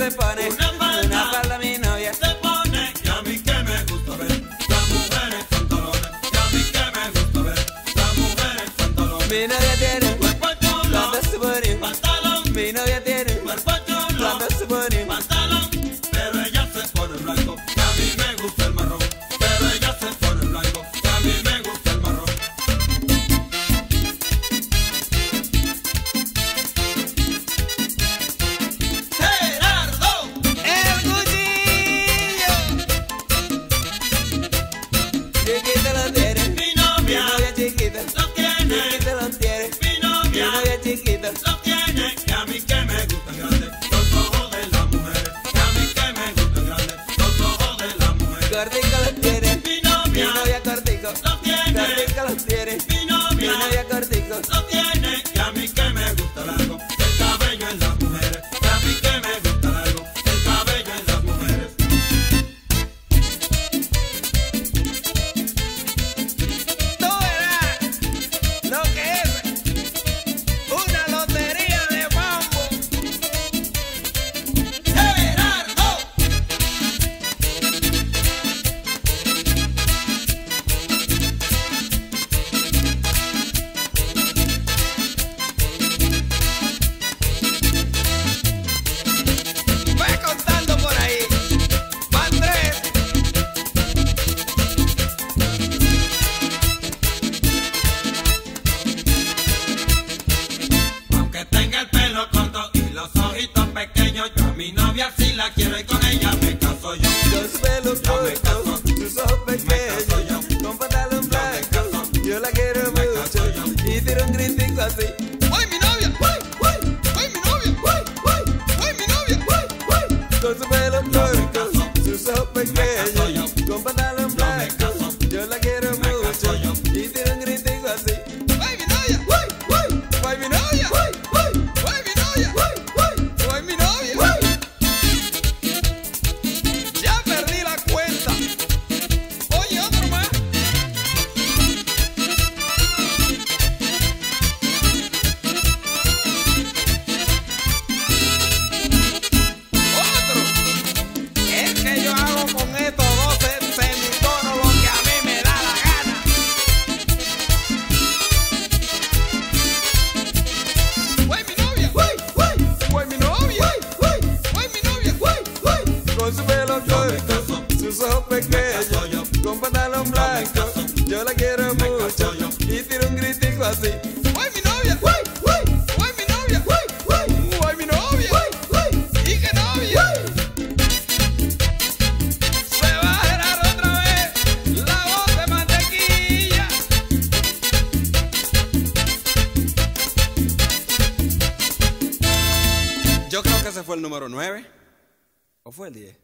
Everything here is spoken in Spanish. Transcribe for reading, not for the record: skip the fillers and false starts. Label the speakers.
Speaker 1: se pone una falda mi novia.
Speaker 2: Se pone y a mí que me gusta ver las mujeres pantalones. Y a mí que me gusta ver las mujeres pantalones.
Speaker 1: Mi novia tiene
Speaker 2: Cuerpo chulo,
Speaker 1: cuando se pone
Speaker 2: pantalón.
Speaker 1: mi novia tiene
Speaker 2: Cuerpo chulo,
Speaker 1: cuando se pone
Speaker 2: pantalón. Pero ella se pone blanco y a mí me gusta el marrón. Pero ella se pone blanco y a mí me gusta el marrón. Gerardo,
Speaker 1: el cuchillo. Chiquita lo tiene
Speaker 2: mi novia
Speaker 1: chiquita.
Speaker 2: lo tiene.
Speaker 1: Chiquita lo tiene
Speaker 2: Mi
Speaker 1: mi
Speaker 2: novia
Speaker 1: novia chiquita.
Speaker 2: lo tiene. Y a mí que me gustan grandes los ojos de las mujeres. Y a mí que me gustan grandes los ojos de las mujeres.
Speaker 1: Cortico los tiene
Speaker 2: Mi
Speaker 1: mi
Speaker 2: novia
Speaker 1: novia cortico.
Speaker 2: lo tiene.
Speaker 1: Cortico los tiene
Speaker 2: Mi
Speaker 1: mi
Speaker 2: novia
Speaker 1: novia cortico.
Speaker 2: lo tiene. Y a mí que me gusta largo el cabello en las mujeres. Y a mí que me gusta largo el cabello en las mujeres.
Speaker 1: Tú verás lo que es una lotería de mambo.
Speaker 2: Gerardo,
Speaker 1: Ve contando por ahí. Van tres.
Speaker 2: aunque tenga el pelo corto y los ojitos pequeños, yo a mi novia sí la quiero y con ella me caso yo.
Speaker 1: Los pelos
Speaker 2: Yo me caso,
Speaker 1: cortos, sus ojos
Speaker 2: caso yo.
Speaker 1: pequeños, con pantalón blanco.
Speaker 2: caso,
Speaker 1: Yo la quiero
Speaker 2: me
Speaker 1: mucho
Speaker 2: caso yo.
Speaker 1: y tiro un gritico así. ¡Ay, mi novia! ¡Ay, ay! ¡Ay, mi novia! ¡Ay, ay! ¡Ay, mi novia! ¡Ay, ay! Con sus pelos cortos,
Speaker 2: caso,
Speaker 1: sus ojos
Speaker 2: caso
Speaker 1: pequeños,
Speaker 2: yo.
Speaker 1: con pantalón
Speaker 2: Yo me
Speaker 1: blanco.
Speaker 2: caso,
Speaker 1: Yo la quiero
Speaker 2: me
Speaker 1: mucho
Speaker 2: caso yo.
Speaker 1: y tiro un gritico así. ¡Ay, mi novia! ¡Ay, ay! ¡Ay, mi novia! ¡Ay, ay! ¡Ay, mi novia! ¡Ay, ay! ¡Ay, mi novia! Ya perdí la cuenta. Oye, otro más. Otro. Es que yo hago con estos 12 semitonos lo que a mí me da la gana. ¡Ay, mi novia! ¡Ay, ay! ¡Ay, mi novia! ¡Ay, ay! ¡Ay, mi novia! ¡Ay, ay! Con su pelo
Speaker 2: Yo me
Speaker 1: corto,
Speaker 2: caso,
Speaker 1: sus ojos
Speaker 2: caso yo.
Speaker 1: pequeños, con pantalón blanco.
Speaker 2: caso,
Speaker 1: Yo la quiero
Speaker 2: me
Speaker 1: mucho
Speaker 2: caso yo.
Speaker 1: y tiro un gritico así. ¡Ay, mi novia! ¡Ay, ay! ¡Ay, mi novia! ¡Ay, ay! ¡Ay, mi novia! ¡Ay, ay! ¿Y qué novia? Se va a gerar otra vez la voz de mantequilla.
Speaker 3: Yo creo que ese fue el número 9. ¿O fue el 10?